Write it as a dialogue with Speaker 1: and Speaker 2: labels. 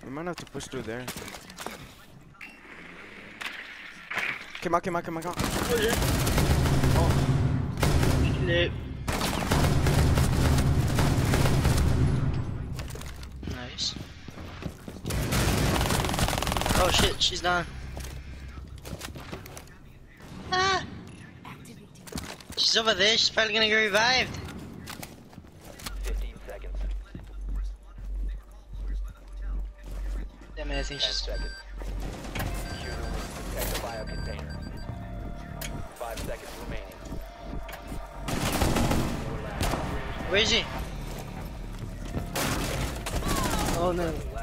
Speaker 1: We might have to push through there. Came out.
Speaker 2: Oh, yeah. Oh. Flip. Nice. Oh shit, she's done. Ah! She's over there, she's probably gonna get revived.
Speaker 3: 15 seconds.
Speaker 2: Damn it, I think
Speaker 3: 10
Speaker 2: she's...
Speaker 3: seconds. Shooter will protect the bio container. 5 seconds remaining.
Speaker 2: Where is he? Oh no.